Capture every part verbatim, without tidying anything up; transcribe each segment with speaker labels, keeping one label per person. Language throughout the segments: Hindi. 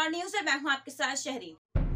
Speaker 1: स्टार न्यूज है, मैं हूं आपके साथ शहरी।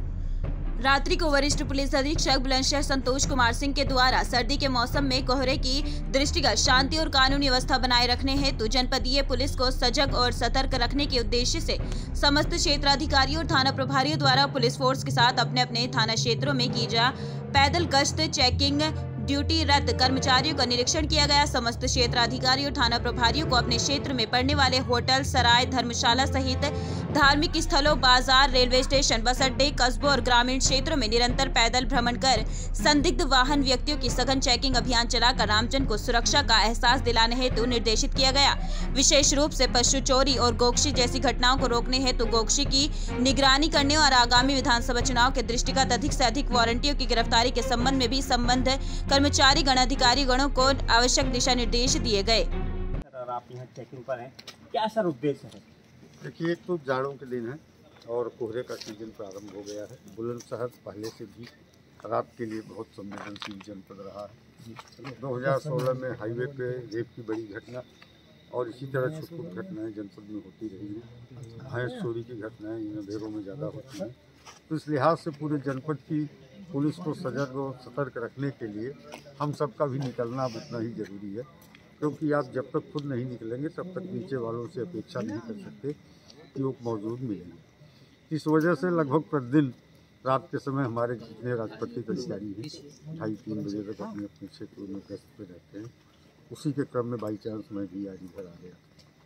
Speaker 1: रात्रि को वरिष्ठ पुलिस अधीक्षक बुलंदशहर संतोष कुमार सिंह के द्वारा सर्दी के मौसम में कोहरे की दृष्टिगत शांति और कानूनी व्यवस्था बनाए रखने हेतु जनपदीय पुलिस को सजग और सतर्क रखने के उद्देश्य से समस्त क्षेत्राधिकारियों और थाना प्रभारियों द्वारा पुलिस फोर्स के साथ अपने अपने थाना क्षेत्रों में की जा पैदल गश्त, चेकिंग, ड्यूटी रत कर्मचारियों का निरीक्षण किया गया। समस्त क्षेत्राधिकारी और थाना प्रभारियों को अपने क्षेत्र में पड़ने वाले होटल, सराय, धर्मशाला सहित धार्मिक स्थलों, बाजार, रेलवे स्टेशन, बस अड्डे, कस्बों और ग्रामीण क्षेत्रों में निरंतर पैदल भ्रमण कर संदिग्ध वाहन व्यक्तियों की सघन चेकिंग अभियान चलाकर रामजन को सुरक्षा का एहसास दिलाने हेतु निर्देशित किया गया। विशेष रूप से पशु चोरी और गोकशी जैसी घटनाओं को रोकने हेतु गोकशी की निगरानी करने और आगामी विधानसभा चुनाव के दृष्टिगत अधिक से अधिक वारंटियों की गिरफ्तारी के संबंध में भी संबंध कर्मचारी गण अधिकारी गणों को आवश्यक दिशा निर्देश दिए गए।
Speaker 2: सर, आप यहाँ चेकिंग पर हैं, क्या सर उद्देश्य है?
Speaker 3: देखिए, एक तो जाड़ों के दिन है और कोहरे का सीजन प्रारंभ हो गया है। बुलंदशहर पहले से भी रात के लिए बहुत संवेदनशील जनपद रहा है। दो हज़ार सोलह में हाईवे पे रेप की बड़ी घटना और इसी तरह छोटी छोटी घटनाएं जनपद में होती रही हैं। भैंस चोरी की घटनाएं इन अंधेरों में ज़्यादा होती हैं। तो इस लिहाज से पूरे जनपद की पुलिस को सजग और सतर्क रखने के लिए हम सबका भी निकलना अब उतना ही ज़रूरी है, क्योंकि आप जब तक खुद नहीं निकलेंगे तब तक नीचे वालों से अपेक्षा नहीं कर सकते कि वो मौजूद मिलेंगे। इस वजह से लगभग प्रतिदिन रात के समय हमारे जितने राजपत्रित अधिकारी हैं ढाई तीन बजे तक अपने अपने क्षेत्रों में गश्त पे रहते हैं। उसी के क्रम में बाई चांस मैं भी आज इधर आ गया।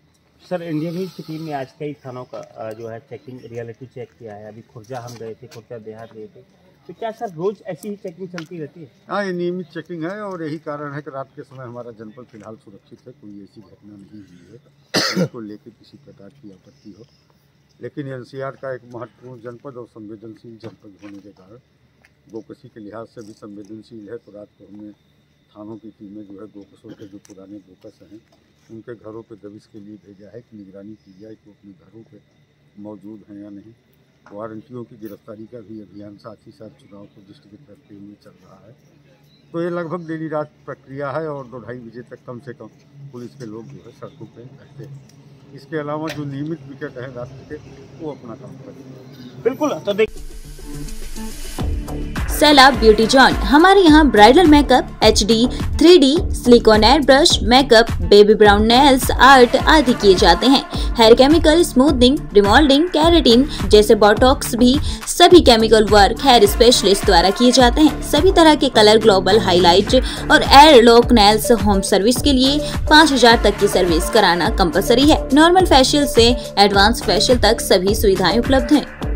Speaker 2: सर, इंडियन न्यूज़ की टीम ने आज कई थानों का जो है चेकिंग रियलिटी चेक किया है। अभी खुर्जा हम गए थे, खुर्जा देहात गए थे, तो क्या सर रोज ऐसी ही चेकिंग चलती रहती है?
Speaker 3: हाँ, ये नियमित चेकिंग है और यही कारण है कि रात के समय हमारा जनपद फिलहाल सुरक्षित है। कोई ऐसी घटना नहीं हुई है जिसको लेकर किसी प्रकार की आपत्ति हो। लेकिन एनसीआर का एक महत्वपूर्ण जनपद और संवेदनशील जनपद होने के कारण गोकशी के लिहाज से भी संवेदनशील है। तो रात को हमने थानों की टीमें जो है गोकशों के जो पुराने गोकस हैं उनके घरों पर दबिश के लिए भेजा है कि निगरानी की जाए कि वो अपने घरों पर मौजूद हैं या नहीं। वारंटियों की गिरफ्तारी का भी अभियान साथ ही साथ चुनाव को दृष्टिगत रखते हुए चल रहा है। तो ये लगभग देरी रात प्रक्रिया है और दो ढाई बजे तक कम से कम पुलिस के लोग जो है सड़कों पर रहते हैं। इसके अलावा जो नियमित विकेट है रात के, वो अपना काम करें।
Speaker 2: बिल्कुल। तो देख
Speaker 1: सैलाब ब्यूटी जॉन, हमारे यहाँ bridal makeup, H D, three D, silicone air brush, makeup, baby brown nails art आदि किए जाते हैं। Hair chemical, smoothening, remoulding, keratin जैसे बोटॉक्स भी सभी केमिकल वर्क हेयर स्पेशलिस्ट द्वारा किए जाते हैं। सभी तरह के कलर, ग्लोबल हाईलाइट और air lock nails home service के लिए पाँच हजार तक की सर्विस कराना कंपलसरी है। नॉर्मल फेशियल से एडवांस फेशियल तक सभी सुविधाएं उपलब्ध हैं।